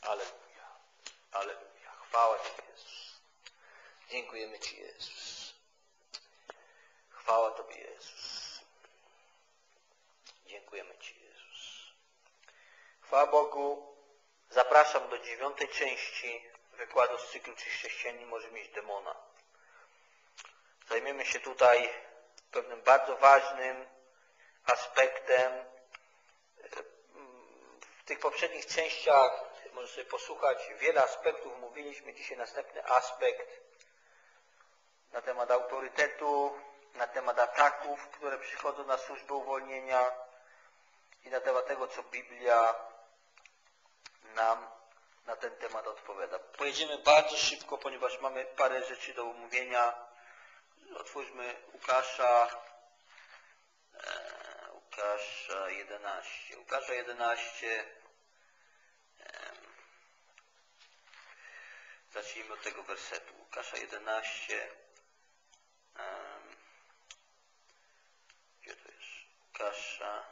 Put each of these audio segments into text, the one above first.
Alleluja. Alleluja. Chwała Ci, Jezus. Dziękujemy Ci, Jezus. Chwała Tobie, Jezus. Dziękujemy Ci, Jezus. Chwała Bogu. Zapraszam do 9. części wykładu z cyklu Czy chrześcijanin może mieć demona. Zajmiemy się tutaj pewnym bardzo ważnym aspektem. W tych poprzednich częściach może sobie posłuchać, wiele aspektów mówiliśmy. Dzisiaj następny aspekt na temat autorytetu, na temat ataków, które przychodzą na służbę uwolnienia i na temat tego, co Biblia nam na ten temat odpowiada. Pojedziemy bardzo szybko, ponieważ mamy parę rzeczy do omówienia. Otwórzmy Łukasza 11. Łukasza 11. Zacznijmy od tego wersetu. Łukasza 11. Gdzie to jest? Łukasza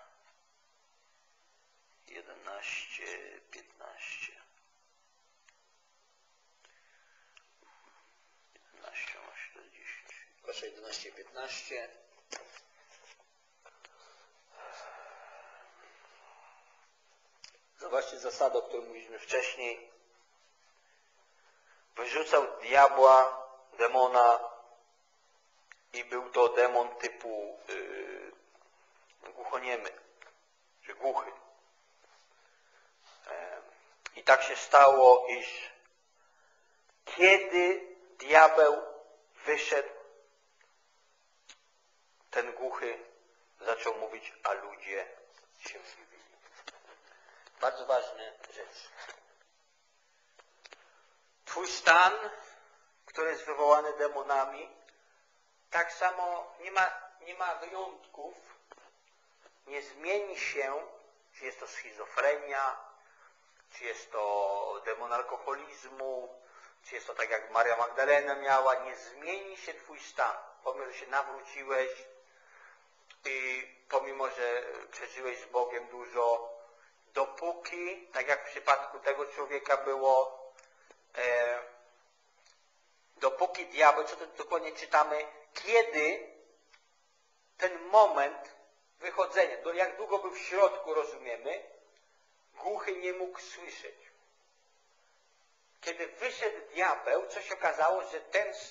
11, 15. 11, 40. Łukasza 11, 15. Zobaczcie zasadę, o której mówiliśmy wcześniej. Wyrzucał diabła, demona i był to demon typu głuchoniemy, czy głuchy. I tak się stało, iż kiedy diabeł wyszedł, ten głuchy zaczął mówić, a ludzie się dziwili. Bardzo ważna rzecz. Twój stan, który jest wywołany demonami, tak samo nie ma wyjątków, nie zmieni się, czy jest to schizofrenia, czy jest to demon alkoholizmu, czy jest to tak jak Maria Magdalena miała, nie zmieni się Twój stan. Pomimo, że się nawróciłeś i pomimo, że przeżyłeś z Bogiem dużo, dopóki, tak jak w przypadku tego człowieka było, dopóki diabeł, co to dokładnie czytamy, kiedy ten moment wychodzenia, jak długo był w środku, rozumiemy, głuchy nie mógł słyszeć. Kiedy wyszedł diabeł, co się okazało, że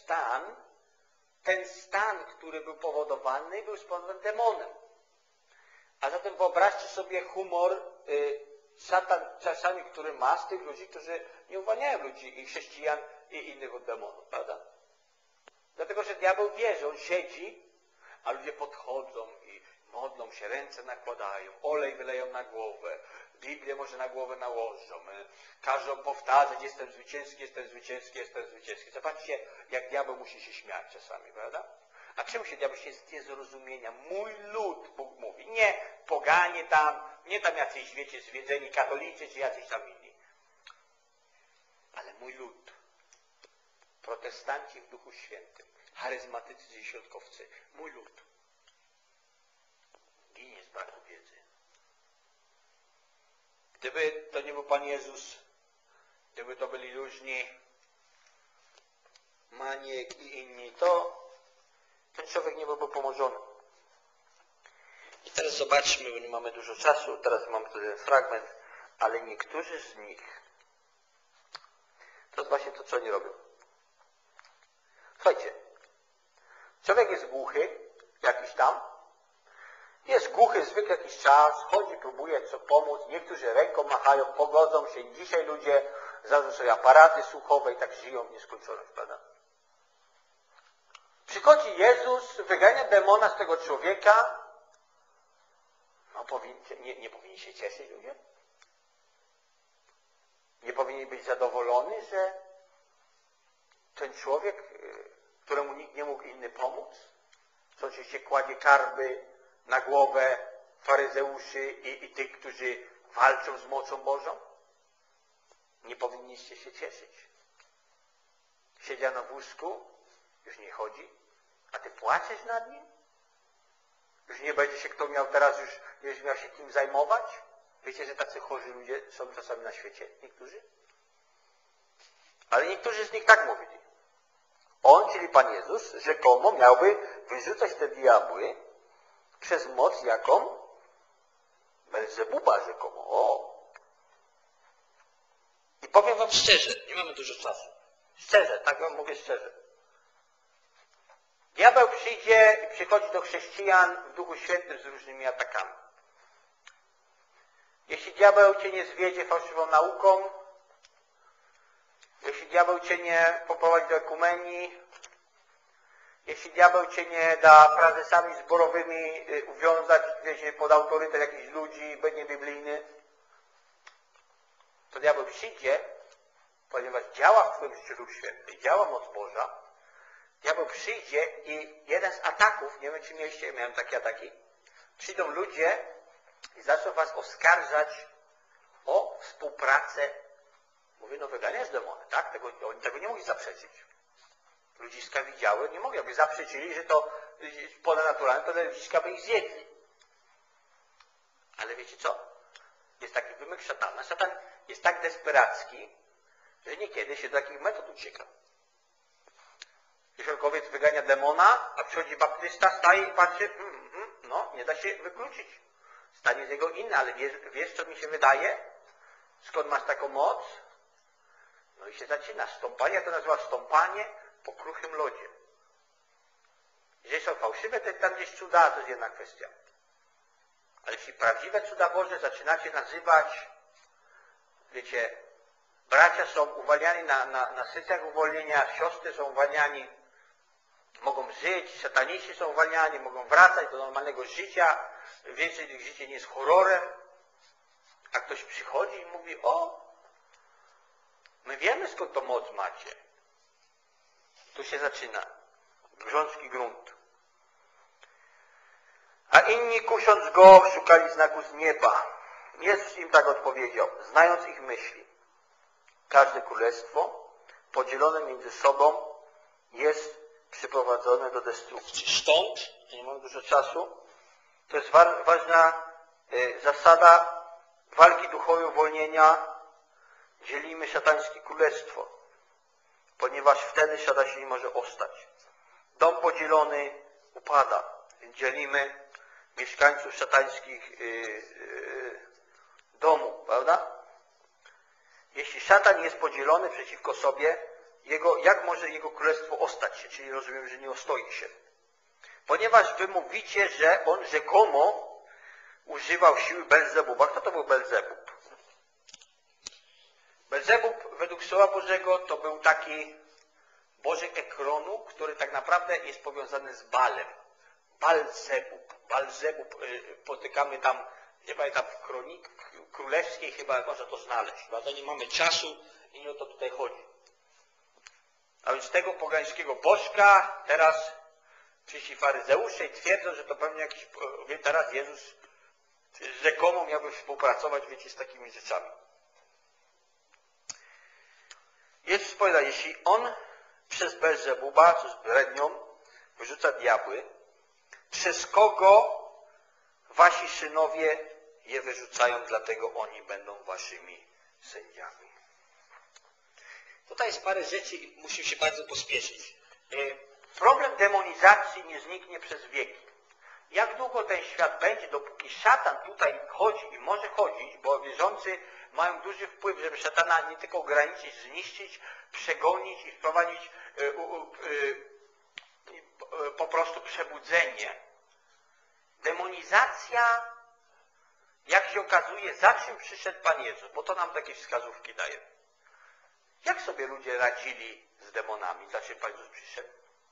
ten stan, który był powodowany, był spowodowany demonem. A zatem wyobraźcie sobie humor szatan czasami, który ma z tych ludzi, którzy nie uwalniają ludzi i chrześcijan i innych od demonów, prawda? Dlatego, że diabeł wie, że on siedzi, a ludzie podchodzą i modlą się, ręce nakładają, olej wyleją na głowę, Biblię może na głowę nałożą, każą powtarzać, jestem zwycięski, jestem zwycięski, jestem zwycięski. Zobaczcie, jak diabeł musi się śmiać czasami, prawda? A czemu się diabeł się z niezrozumienia? Mój lud, Bóg mówi. Nie poganie tam, nie tam jacyś, wiecie, zwiedzeni katolicy, czy jacyś tam inni. Ale mój lud. Protestanci w Duchu Świętym, charyzmatycy i środkowcy. Mój lud. Ginie z braku wiedzy. Gdyby to nie był Pan Jezus, gdyby to byli różni Maniek i inni, to ten człowiek nie byłby pomożony. I teraz zobaczmy, bo nie mamy dużo czasu, teraz mamy tu ten fragment, ale niektórzy z nich, to jest właśnie to, co oni robią. Słuchajcie, człowiek jest głuchy, jakiś tam, jest głuchy zwykle jakiś czas, chodzi, próbuje co pomóc, niektórzy ręką machają, pogodzą się. Dzisiaj ludzie założą sobie aparaty słuchowe i tak żyją w nieskończoność, prawda? Przychodzi Jezus, wygania demona z tego człowieka. No nie powinni się cieszyć ludzie? Nie powinni być zadowolony, że ten człowiek, któremu nikt nie mógł inny pomóc, co oczywiście kładzie karby na głowę faryzeuszy i tych, którzy walczą z mocą Bożą? Nie powinniście się cieszyć. Siedział na wózku, już nie chodzi, a ty płaczesz nad nim? Już nie będzie się kto miał teraz, już miał się kim zajmować? Wiecie, że tacy chorzy ludzie są czasami na świecie? Niektórzy? Ale niektórzy z nich tak mówili. On, czyli Pan Jezus, rzekomo miałby wyrzucać te diabły przez moc jaką? Belzebuba rzekomo. O! I powiem wam szczerze, nie mamy dużo czasu. Szczerze, tak wam mówię szczerze. Diabeł przyjdzie i przychodzi do chrześcijan w Duchu Świętym z różnymi atakami. Jeśli diabeł cię nie zwiedzie fałszywą nauką, jeśli diabeł cię nie poprowadzi do ekumenii, jeśli diabeł cię nie da frazesami zborowymi uwiązać, wiecie, pod autorytet jakichś ludzi, będzie biblijny, to diabeł przyjdzie, ponieważ działa w twoim życiu Duch Święty, działa moc Boża, diabeł przyjdzie i jeden z ataków, nie wiem czy mieliście, miałem takie ataki, przyjdą ludzie i zaczną was oskarżać o współpracę. Mówię, no wyganiasz demony, tak? Oni tego nie mogli zaprzeczyć. Ludziska widziały, nie mogli, aby zaprzeczyli, że to ponadnaturalne, to ludziska by ich zjedli. Ale wiecie co? Jest taki wymyk szatana. Szatan jest tak desperacki, że niekiedy się do takich metod ucieka. Jeziorkowiec wygania demona, a przychodzi baptysta, staje i patrzy, no, nie da się wykluczyć. Stanie z jego inny, ale wiesz, co mi się wydaje? Skąd masz taką moc? No i się zaczyna stąpanie, ja to nazywa stąpanie po kruchym lodzie. Jeżeli są fałszywe, to tam gdzieś cuda, to jest jedna kwestia. Ale jeśli prawdziwe cuda Boże zaczynacie nazywać, wiecie, bracia są uwalniani na sesjach uwolnienia, siostry są uwalniani, mogą żyć, sataniści są uwalniani, mogą wracać do normalnego życia, więcej ich życie nie jest horrorem, a ktoś przychodzi i mówi, o, my wiemy skąd to moc macie. Tu się zaczyna grząski grunt. A inni, kusząc go, szukali znaku z nieba. Jezus im tak odpowiedział, znając ich myśli. Każde królestwo podzielone między sobą jest przyprowadzone do destrukcji. Stąd, nie mam dużo czasu, to jest ważna zasada walki duchowej uwolnienia. Dzielimy szatańskie królestwo, ponieważ wtedy szatan się nie może ostać. Dom podzielony upada, więc dzielimy mieszkańców szatańskich domów, prawda? Jeśli szatan jest podzielony przeciwko sobie, jak może jego królestwo ostać się? Czyli rozumiem, że nie ostoi się. Ponieważ wy mówicie, że on rzekomo używał siły Belzebuba. Kto to był Belzebub? Belzebub według Słowa Bożego to był taki bożek Ekronu, który tak naprawdę jest powiązany z Balem. Balzebub. Balzebub potykamy tam, nie pamiętam, w Kronik Królewskiej chyba można to znaleźć. Ale nie mamy czasu i nie o to tutaj chodzi. A więc tego pogańskiego bożka teraz przyszli faryzeusze i twierdzą, że to pewnie jakiś, teraz Jezus rzekomo miałby współpracować, wiecie, z takimi rzeczami. Jezus powiada, jeśli on przez Belzebuba, przez brednią, wyrzuca diabły, przez kogo wasi synowie je wyrzucają, dlatego oni będą waszymi sędziami. Tutaj jest parę rzeczy i musimy się bardzo pospieszyć. Problem demonizacji nie zniknie przez wieki. Jak długo ten świat będzie, dopóki szatan tutaj chodzi i może chodzić, bo wierzący mają duży wpływ, żeby szatana nie tylko ograniczyć, zniszczyć, przegonić i wprowadzić po prostu przebudzenie. Demonizacja, jak się okazuje, za czym przyszedł Pan Jezus, bo to nam takie wskazówki daje. Jak sobie ludzie radzili z demonami, za czym Pan Jezus przyszedł?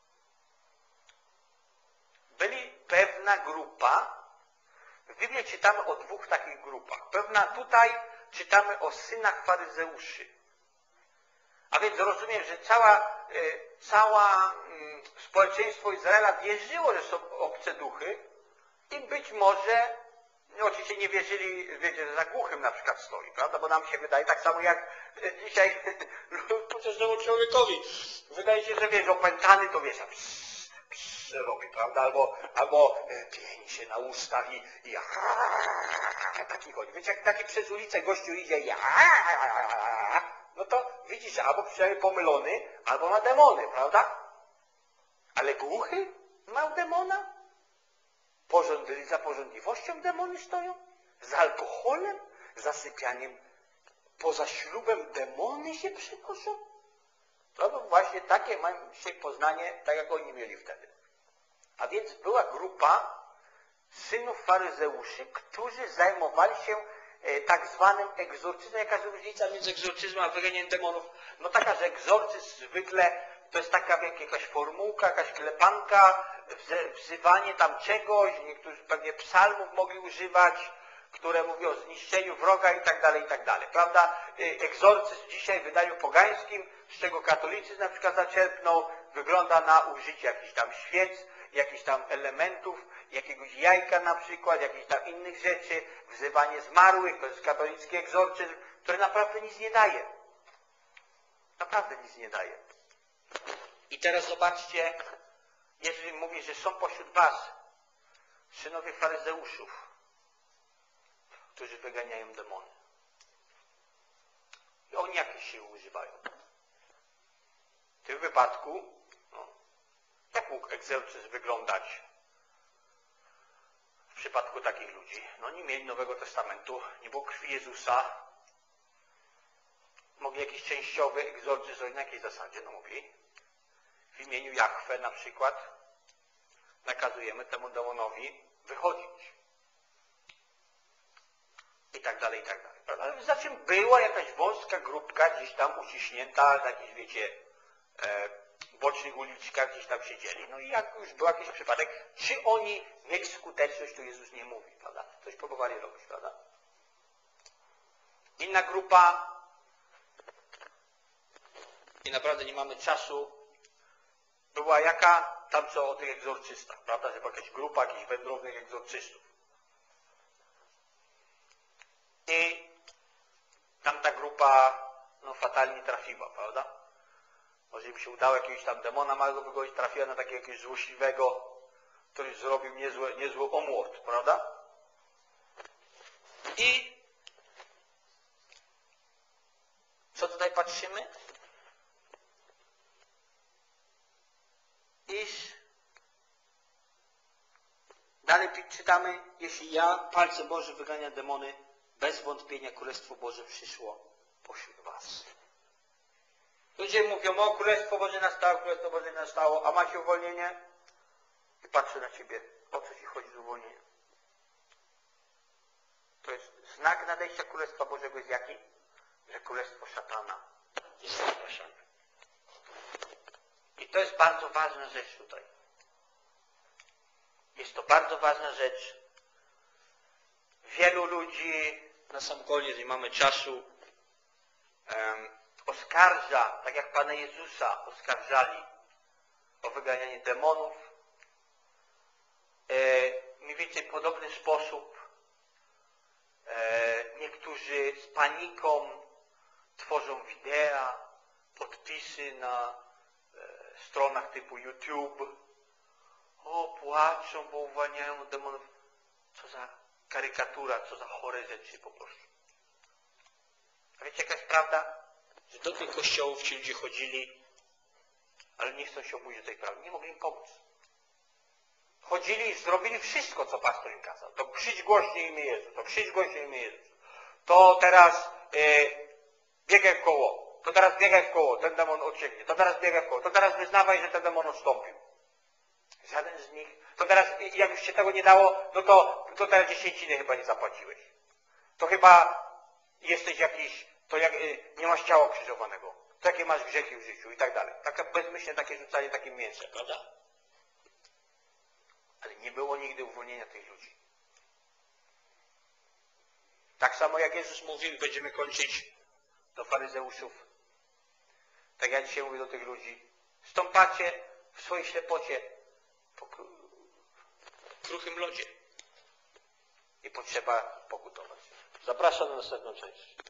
Byli pewna grupa, w Biblii czytamy o dwóch takich grupach. Tutaj czytamy o synach faryzeuszy. A więc rozumiem, że całe społeczeństwo Izraela wierzyło, że są obce duchy i być może, oczywiście nie wierzyli, wiecie, że za głuchym na przykład stoi, prawda? Bo nam się wydaje, tak samo jak dzisiaj każdemu człowiekowi. Wydaje się, że wiesz, opętany to wiesz, robi, prawda? Albo pieni się na ustach i taki chodzi. Wiecie, jak taki przez ulicę gościu idzie no to widzisz, albo przynajmniej pomylony, albo ma demony, prawda? Ale głuchy ma demona? Za pożądliwością demony stoją? Z alkoholem? Zasypianiem? Poza ślubem demony się przynoszą? To właśnie takie mam dzisiaj poznanie, tak jak oni mieli wtedy. A więc była grupa synów faryzeuszy, którzy zajmowali się tak zwanym egzorcyzmem. Jaka jest różnica między egzorcyzmem a wyganianiem demonów? No taka, że egzorcyzm zwykle to jest taka jakaś formułka, jakaś klepanka, wzywanie tam czegoś, niektórzy pewnie psalmów mogli używać, które mówią o zniszczeniu wroga i tak dalej, prawda? Egzorcyzm dzisiaj w wydaniu pogańskim, z czego katolicyzm na przykład zaczerpnął, wygląda na użycie jakichś tam świec, jakichś tam elementów, jakiegoś jajka na przykład, jakichś tam innych rzeczy, wzywanie zmarłych, to jest katolicki egzorcyzm, który naprawdę nic nie daje. Naprawdę nic nie daje. I teraz zobaczcie, jeżeli mówi, że są pośród was synowie faryzeuszów, którzy wyganiają demony. I oni jakieś siły używają. W tym wypadku, jak mógł egzorcyzm wyglądać w przypadku takich ludzi? No nie mieli Nowego Testamentu, nie było krwi Jezusa. Mogli jakiś częściowy egzorcyzm zrobić na jakiej zasadzie? No mogli. W imieniu Jahwe na przykład nakazujemy temu demonowi wychodzić. I tak dalej, i tak dalej. Ale za czym była jakaś wąska grupka gdzieś tam uciśnięta, na jakichś, wiecie, bocznych uliczkach gdzieś tam siedzieli. No i jak już był jakiś przypadek, czy oni mieli skuteczność, to Jezus nie mówi, prawda? Coś próbowali robić, prawda? Inna grupa, i naprawdę nie mamy czasu, była jaka? Tam co o tych egzorcystach, prawda? Że była jakaś grupa jakichś wędrownych egzorcystów. I tamta grupa, fatalnie trafiła, prawda? Może im się udało jakiegoś tam demona małego wygodzić, trafiła na takiego jakiegoś złośliwego, który zrobił niezły omłot, prawda? I co tutaj patrzymy? Iż dalej czytamy, jeśli ja, palce Boże, wygania demony, bez wątpienia Królestwo Boże przyszło pośród was. Ludzie mówią, o Królestwo Boże nastało, a macie uwolnienie? I patrzę na ciebie, o co ci chodzi z uwolnieniem? To jest znak nadejścia Królestwa Bożego jest jaki? Że Królestwo Szatana jest zapraszane. I to jest bardzo ważna rzecz tutaj. Jest to bardzo ważna rzecz. Wielu ludzi, na sam koniec, nie mamy czasu, oskarża, tak jak Pana Jezusa oskarżali o wyganianie demonów. Mniej więcej w podobny sposób niektórzy z paniką tworzą wideo, podpisy na stronach typu YouTube. O, płaczą, bo uwalniają demonów. Co za karykatura, co za chore rzeczy po prostu. A wiecie jaka jest prawda? Że do tych kościołów ci ludzie chodzili, ale nie chcą się obudzić do tej prawdy. Nie mogli im pomóc. Chodzili i zrobili wszystko, co pastor im kazał. To krzycz głośniej imię Jezus, to krzycz głośniej imię Jezus. To teraz biegaj w koło. To teraz biegaj w koło, ten demon ucieknie. To teraz biegaj w koło. To teraz wyznawaj, że ten demon odstąpił. Żaden z nich. To teraz, jak już się tego nie dało, no to teraz 10 chyba nie zapłaciłeś. To chyba jesteś jakiś, nie masz ciała krzyżowanego. To jakie masz grzechy w życiu i tak dalej. Takie bezmyślne takie rzucanie takim mięsem, prawda? Ale nie było nigdy uwolnienia tych ludzi. Tak samo jak Jezus mówił, będziemy kończyć do faryzeuszów. Tak ja dzisiaj mówię do tych ludzi. Stąpacie w swojej ślepocie po kruchym lodzie. I potrzeba pokutować. Zapraszam na następną część.